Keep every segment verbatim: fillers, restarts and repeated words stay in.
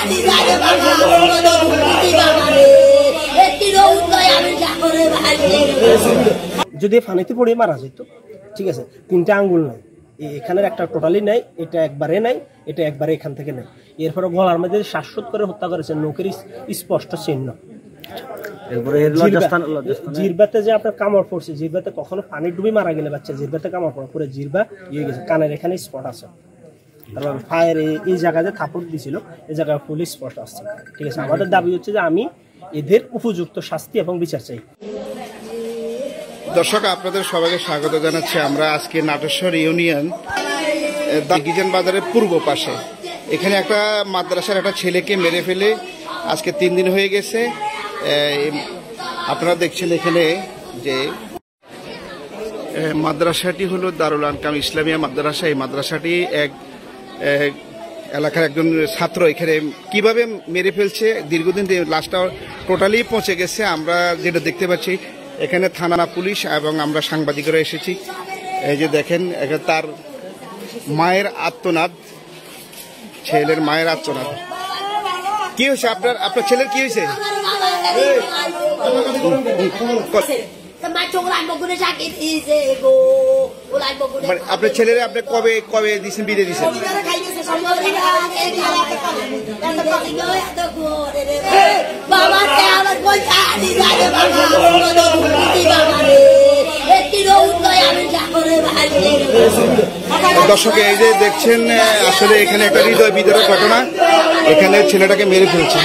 যদি পানিতে পড়ে মারা যেত, ঠিক আছে, তিনটা আঙ্গুল নাই, এখানের একটা টোটালি নাই, এটা একবারে নাই, এটা একবারে এখান থেকে নাই। এরপরে গলার মধ্যে শ্বাসরোধ করে হত্যা করেছে, নখের স্পষ্ট চিহ্ন। জিরবাতে যে আপনার কামড় পড়ছে, জিরবাতে কখনো পানি ডুবে মারা গেলে বাচ্চা জিরবাতে কামড় পড়া পরে জিরবা ইয়ে গেছে, কানের এখানে স্পট আছে। তারপর ফায়ার এই জায়গাতে থাপড় দিছিল, এই জায়গায় ফুল স্পট আসছে, ঠিক আছে। আমাদের দাবি হচ্ছে যে আমি এদের উপযুক্ত শাস্তি এবং বিচার চাই। দর্শক, আপনাদের সবাইকে স্বাগত জানাচ্ছি। আমরা আজকে নাটেশ্বর ইউনিয়ন দিগিজান বাজারের পূর্ব পাশে, এখানে একটা মাদ্রাসার একটা ছেলেকে মেরে ফেলে আজকে তিন দিন হয়ে গেছে। আপনারা দেখছেন এখানে যে মাদ্রাসাটি হলো দারুল আরকাম ইসলামিয়া মাদ্রাসা। এই মাদ্রাসাটি এক এলাকার একজন ছাত্র এখানে কিভাবে মেরে ফেলছে, দীর্ঘদিন লাশটা টোটালি পৌঁছে গেছে। আমরা যেটা দেখতে পাচ্ছি এখানে থানা পুলিশ এবং আমরা সাংবাদিকরা এসেছি। এই যে দেখেন এখানে তার মায়ের আর্তনাদ, ছেলের মায়ের আর্তনাদ। কি হয়েছে আপনার আপনার ছেলের কি হয়েছে? আপনার ছেলের আপনি কবে কবে দিচ্ছেন বিদে দিচ্ছেন? দর্শক, এই যে দেখছেন আসলে এখানে একটা হৃদয় বিদারক ঘটনা, এখানে ছেলেটাকে মেরে ফেলছে।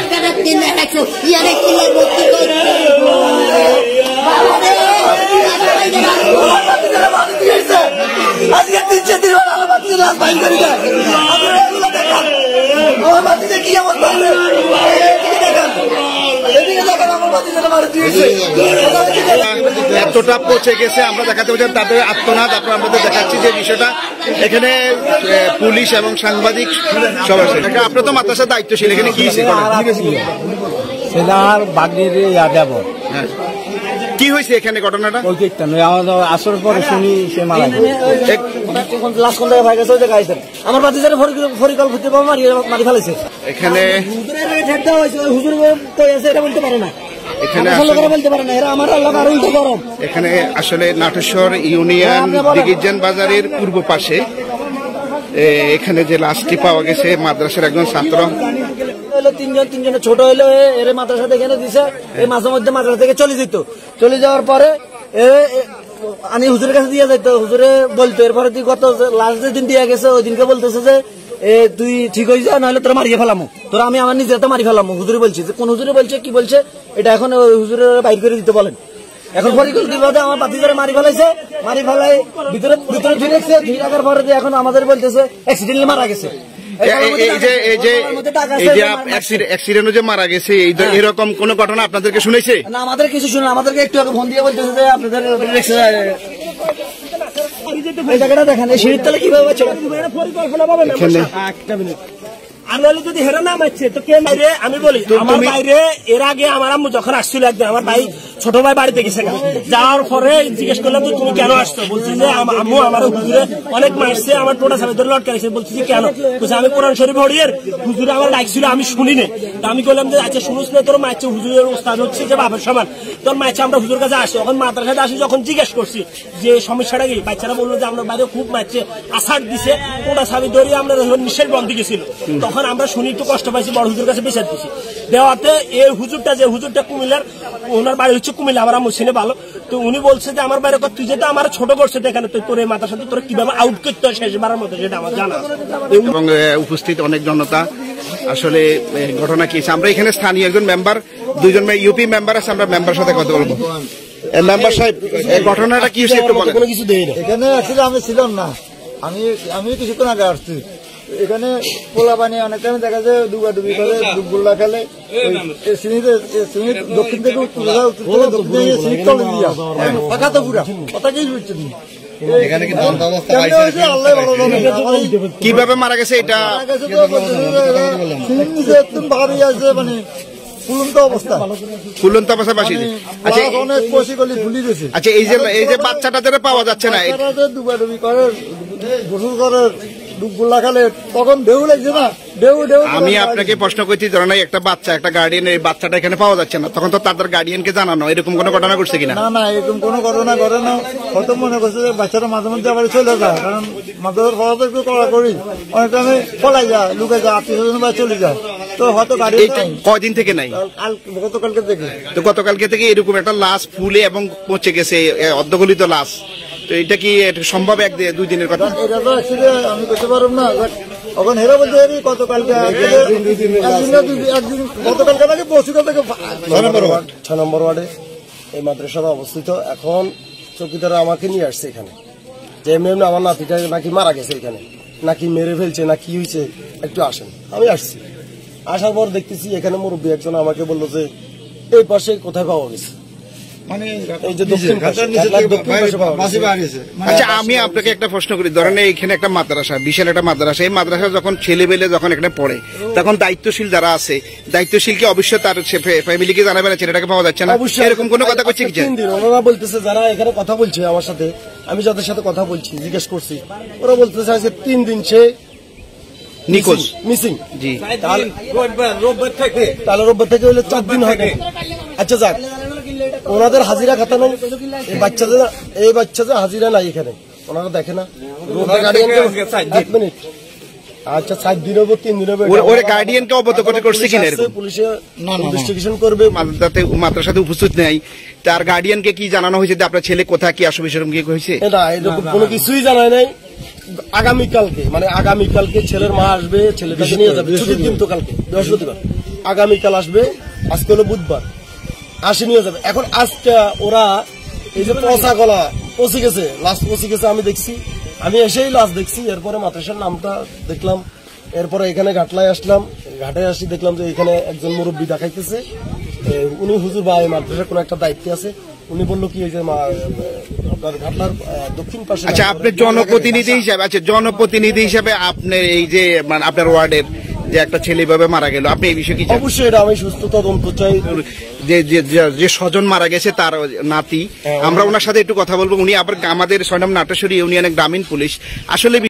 এতটা পৌঁছে গেছে, আমরা দেখাতে পারছি তাদের আত্মনাদ। আপনার আমাদের দেখাচ্ছি যে বিষয়টা এখানে পুলিশ এবং সাংবাদিক সবাই। আপনার তো মাদ্রাসার দায়িত্বশীল, এখানে কি কি হয়েছে এখানে ঘটনাটা? আসর পরে শুনি সে মারা গেছে। আমার বাচ্চাদের পরিকল্পিত মারি ফেলেছে। এখানে এটা বলতে পারে না, এখানে আসলে নাটেশ্বর ইউনিয়ন দিগিজান বাজারের পূর্ব পাশে এখানে যে লাশটি পাওয়া গেছে মাদ্রাসার একজন ছাত্র। তিনজন তিনজনে ছোট হইলো এর মাদ্রাসা থেকে এনে দিছে, এই মাঝে মধ্যে মাদ্রাসা থেকে চলে যেত। চলে যাওয়ার পরে আমি হুজুরের কাছে দিয়ে যাইতো, হুজুরে বলতো। এরপরে তুই গত লাস্ট যেদিন দিয়ে গেছে ওই দিনকে বলতেছে যে তুই ঠিক হয়ে যা, নাহলে তোরা মারিয়ে ফেলামো, তোরা আমি আমার নিজের মারি ফেলামো। হুজুরে বলছি, কোন হুজুরে বলছে কি বলছে এটা এখন হুজুরের বাইর করে দিতে বলেন। এখন পরিকল্পিত আমার বাতিদারে মারি ফেলাইছে, মারি ফেলাই ভিতরে ভিতরে ধুয়ে রাখছে। ধুয়ে রাখার পরে এখন আমাদের বলতেছে অ্যাক্সিডেন্টলি মারা গেছে। মারা গেছে এরকম কোন ঘটনা আপনাদেরকে শুনেছে? না, আমাদের কিছু শুনে, আমাদেরকে একটু আগে ফোন দিয়ে বলতেছে যে আপনাদের এই জায়গাটা দেখেন, এই সিঁড়ির তলে কিভাবে পরিকল্পনা পাবেন। আমি যদি হেরে না মারছে তো কে মাইরে? আমি বলি আমার বাইরে এর আগে আমার আম্মু যখন আসছিল একদিন, আমার ভাই ছোট ভাই বাড়িতে গেছে, যাওয়ার পরে জিজ্ঞেস করলাম যে তুমি কেন আসছো? বলছি যে আম্মু আমার হুজুরে অনেক মারছে, আমার টোটা সামনে ধরে লটকাইছে। বলছি যে কেন? বলছে আমি কোরআন শরীফ পড়িয়ের হুজুরে আমার ডাকছিল, আমি শুনি না। আমি বললাম যে আচ্ছা শুনুস না, তোর মারছে, হুজুরের ওস্তাদ হচ্ছে যে বাবার সমান, তোর মারছে, আমরা হুজুর কাছে আসি। এখন মাদ্রাসাতে আসি, যখন জিজ্ঞেস করছি যে সমস্যাটা কি, বাচ্চারা বললো যে আমরা বাইরে খুব মারছে, আষাঢ় দিছে, টোটা সামনে ধরে আমরা নিঃশ্বাস বন্ধ গেছিল। তখন আমরা শুনি একটু কষ্ট পাইছি, বড় হুজুর কাছে বিচার দিছি। দেওয়াতে এই হুজুরটা যে হুজুরটা কুমিল্লার, ওনার বাড়ি হচ্ছে কুমিল্লা, আমার আম্মু চিনে ভালো। তো উনি বলছে যে আমার বাইরে তুই যেটা আমার ছোট করছে এখানে, তুই তোর মাথার সাথে তোর কিভাবে আউট করতে হয় শেষবারের মতো সেটা আমার জানা। এবং উপস্থিত অনেক জনতা আসলে ঘটনা কি, আমরা এখানে স্থানীয় একজন মেম্বার, দুইজন ইউপি মেম্বার আছে, আমরা মেম্বার সাথে কথা বলবো। মেম্বার সাহেব, ঘটনাটা কি হয়েছে একটু বলেন। এখানে আসলে আমি ছিলাম না, আমি আমি কিছুক্ষণ আগে আসছি। এখানে পোলা পানি অনেক টাইমে দেখা যায় ডুবা ডুবি করে, ডুবগুল্লা খেলে, দক্ষিণ থেকে ফাঁকা তো পুরা কথা কি বুঝছেন। কিভাবে মারা গেছে এটা ভাবি আছে, মানে ফুলন্ত অবস্থা, ফুলন্ত অবস্থা বাসি। আচ্ছা, অনেক পশি গলি ফুলি গেছে। আচ্ছা, এই যে এই যে বাচ্চাটা যেটা পাওয়া যাচ্ছে না, ডুবা ডুবি করে, গোসল করে, ডুবগুলা খালে তখন ঢেউ লাগছে না, ঢেউ ঢেউ। আমি আপনাকে প্রশ্ন করছি, ধরেন একটা বাচ্চা, একটা গার্ডিয়ান, এই বাচ্চাটা এখানে পাওয়া যাচ্ছে না, তখন তো তাদের গার্ডিয়ানকে জানানো, এরকম কোনো ঘটনা ঘটছে কিনা? না না, এরকম কোনো ঘটনা ঘটে না। হয়তো মনে করছে যে বাচ্চারা মাঝে মধ্যে আবার চলে যায়, কারণ মাদ্রাসার পড়া তো একটু কড়া করি, অনেক টাইমে পলাই যায়, লুকে যায়, আত্মীয় স্বজন বা চলে যায়। তো হয়তো গাড়ি কয়দিন থেকে নাই? গতকালকে থেকে। তো গতকালকে থেকে এরকম একটা লাশ ফুলে এবং পচে গেছে, অর্ধগলিত লাশ, তো এটা কি সম্ভব এক দুই দিনের কথা? এটা তো অ্যাকচুয়ালি আমি করতে পারব না, এখন হেরা বলতে পারি গতকালকে একদিন, গতকালকে থেকে পরশুকাল থেকে ছয় নম্বর ওয়ার্ডে এই মাদ্রাসা অবস্থিত। এখন চৌকিদার আমাকে নিয়ে আসছে এখানে, যে এমনি এমনি আমার নাতিটা নাকি মারা গেছে এখানে, নাকি মেরে ফেলছে, না কি হয়েছে, একটু আসেন। আমি আসছি, আসার পর দেখতেছি এখানে মুরব্বী একজন আমাকে বললো যে এই পাশে কোথায় পাওয়া গেছে, মানে এই যে দক্ষিণ পাশে, দক্ষিণ পাশে পাওয়া গেছে। আচ্ছা, আমি আপনাকে একটা প্রশ্ন করি, ধরেন এখানে একটা মাদ্রাসা, বিশাল একটা মাদ্রাসা, এই মাদ্রাসা যখন ছেলেবেলে যখন এখানে পড়ে, তখন দায়িত্বশীল যারা আছে, দায়িত্বশীলকে অবশ্যই তার ফ্যামিলিকে জানাবে না ছেলেটাকে পাওয়া যাচ্ছে না, এরকম কোনো কথা করছে কি? ওনারা বলতেছে, যারা এখানে কথা বলছে আমার সাথে, আমি যাদের সাথে কথা বলছি, জিজ্ঞেস করছি, ওরা বলতেছে আজকে তিন দিন সে নিখোঁজ, মিসিং। জি, রোববার থেকে, তাহলে রোববার থেকে হলে চার দিন হয়। আচ্ছা যাক, ওনাদের হাজিরা খাতা নেই, এই বাচ্চাদের এই বাচ্চাদের হাজিরা নাই এখানে, ওনারা দেখে না। এক মিনিট, আচ্ছা সাত দিন হবে, তিন দিন হবে, ওরে গার্ডিয়ানকে অবগত করছে কিনা? পুলিশে ইনভেস্টিগেশন করবে, মাদ্রাসাতে উপস্থিত নেই, তার গার্ডিয়ানকে কি জানানো হয়েছে যে আপনার ছেলে কোথায়, কি আসবে, সেরকম কি হয়েছে? না, এরকম কোনো কিছুই জানায় নাই। আগামীকালকে, মানে আগামীকালকে ছেলের মা আসবে, ছেলেটাকে নিয়ে যাবে, ছুটির দিন তো কালকে বৃহস্পতিবার, আগামীকাল আসবে, আজকে হলো বুধবার, আসে নিয়ে যাবে। এখন আজকে ওরা এই যে পচা গলা পচে গেছে, লাশ পচে গেছে, আমি দেখছি, আমি এসেই লাশ দেখছি, এরপরে মাদ্রাসার নামটা দেখলাম, এরপরে এখানে ঘাটলায় আসলাম, ঘাটে আসি দেখলাম যে এখানে একজন মুরব্বী দেখাইতেছে, উনি হুজুর বা মাদ্রাসার কোনো একটা দায়িত্বে আছে, উনি বললো কি এই যে আপনার ঘাটলার দক্ষিণ পাশে। আচ্ছা, আপনি জনপ্রতিনিধি হিসাবে, আচ্ছা জনপ্রতিনিধি হিসাবে আপনার এই যে মানে আপনার ওয়ার্ডের যে একটা ছেলে ভাবে মারা গেল, আপনি এই বিষয়ে কি? অবশ্যই এটা আমি সুস্থ তদন্ত চাই। যে যে স্বজন মারা গেছে তার নাতি, আমরা ওনার সাথে একটু কথা বলবো। উনি আবার আমাদের ছয় নম্বর নাটেশ্বরী ইউনিয়নের গ্রামীণ পুলিশ। আসলে